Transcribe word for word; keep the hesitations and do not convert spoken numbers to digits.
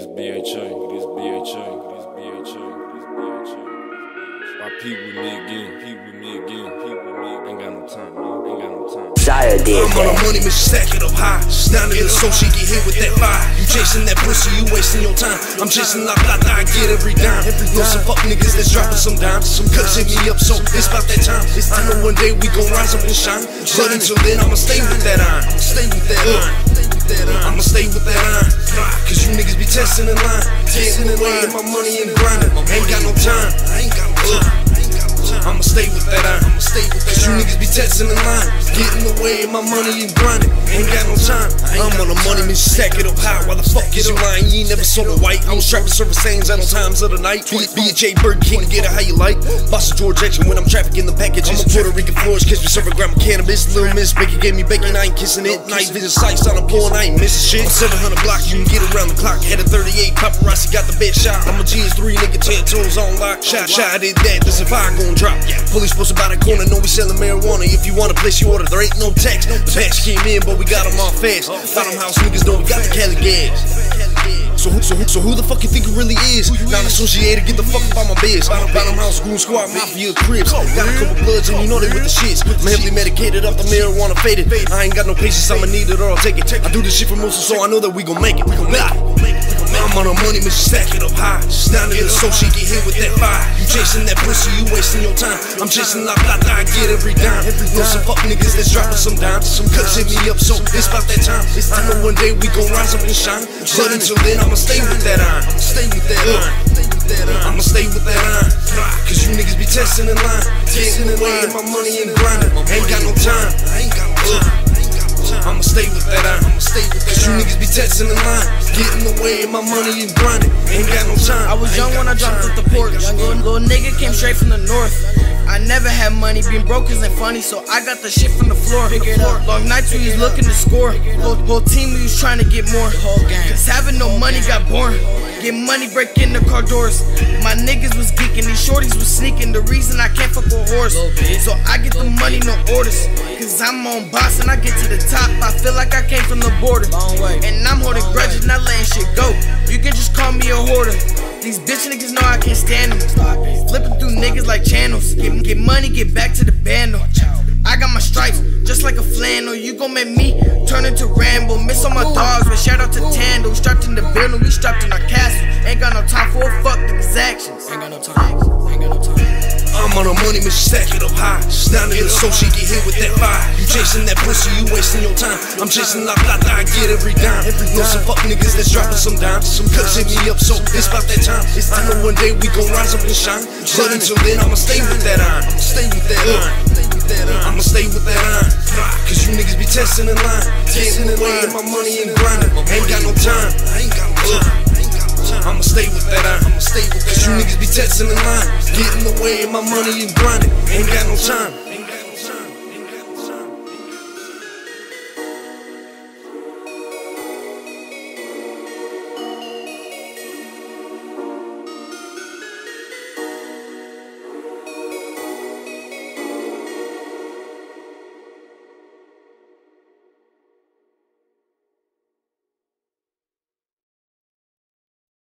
B H A, this B H A, this B H A, this B H A. Why Pete with me again, Pete with me again, Pete with me again. Ain't got no time, ain't got no time. Shia did I'm on the money, man, stack it up high. Down in the soul, she get hit with that fire. You chasing that pussy, you wasting your time. I'm chasing la plata, I get every dime. Know some fuck niggas that's dropping some dimes. Some cuts hit me up, so it's about that time. I know one day we gon' rise up and shine. But until then, I'ma stay with that iron. I'ma stay with that iron. I'ma stay with that iron. Cause you niggas be testing in line, getting away with my money and grinding. Ain't got no time. I ain't got no time. I'ma stay with that iron. I'ma stay with that. Cause you niggas be testing in line, getting away with my money and grinding. Ain't got no time. I'm on the money, man, stack it up high. Why the fuck is you lying? You ain't never saw the white. I was trapping serving sayings at all times of the night. B H A Burger King, get it how you like. Boss of George Action when I'm trafficking the packages. I'm a Puerto Rican Flores, kiss me serving grandma cannabis. Little Miss Bacon gave me bacon, I ain't kissing it. Night vision sights on a pulling, I ain't missing shit. I'm seven hundred block, you can get around the clock. Had a thirty-eight, paparazzi got the best shot. I'm a G S three, nigga, ten toes on lock. Shot, shot, I did that, this if I gon' drop. Police posted by the corner, know we selling marijuana. If you want a place you order, there ain't no tax. The packs came in, but we got them all fast. Bottom house niggas know we got the Cali gas. So who, so, who, so who the fuck you think it really is? Not associated, get the fuck up on my biz. Bottom house, goon squad, mafia, cribs. Got a couple bloods and you know they with the shits. I'm heavily medicated, up the marijuana faded. I ain't got no patience, I'ma need it or I'll take it. I do this shit for most, so I know that we gon' make it. We gon' make it. I'm on the money, man, stack it up high. Down in the soul, she get hit with that fire. You chasing that pussy, you wasting your time. I'm chasing la plata, I get every dime. Know some fuck niggas that's dropping some dimes. Some cuts hit me up, so it's about that time. I know one day we gon' rise up and shine. But until then, I'ma stay with that iron. I'ma stay with that iron. I'ma stay with that iron. Cause you niggas be testing in line, getting away with my money and grinding. Ain't got no time. I ain't got no time. I'ma stay with that iron. I'ma stay with that. Cause you niggas be testing in line, getting away with my money and grinding. Ain't got no time. I was young when I jumped off the porch. Little, little nigga came straight from the north. I never had money, being broke isn't funny, so I got the shit from the floor. Pick it up. Long nights we was looking to score. Whole, whole team we was trying to get more. Cause having no money got boring. Get money, break in the car doors. My niggas was geeking, these shorties was sneaking. The reason I can't fuck a horse, so I get the money, no orders. Cause I'm on boss and I get to the top. I feel like I came from the border, and I'm holding grudges, not letting shit go. You can just call me a hoarder. These bitch niggas know I can't stand them. Flipping through niggas like channels. Get, get money, get back to the bando. I got my stripes, just like a flannel. You gon' make me turn into Rambo. Miss all my dogs, but shout out to Tando. Strapped in the building, we strapped in our castle. Ain't got no time for a fuck niggas actions. Ain't got no time, ain't got no time. I'm on the money, man, stack it up high. Down in the soul, she get hit with that fire. You chasing that pussy, you wasting your time. I'm chasing la plata, I get every dime. Know some fuck niggas that's dropping some dimes. Some cuts hit me up, so it's about that time. I know one day we gon' rise up and shine. But until then, I'ma stay with that iron. I'ma stay with that iron. I'ma stay with that iron. Cause you niggas be testing in line, getting away with my money and grinding. Ain't got no time. I ain't got no time. I'ma stay with that iron. I'ma stay with that. Cause you niggas be testing in line, getting away with my money and grinding. Ain't got no time.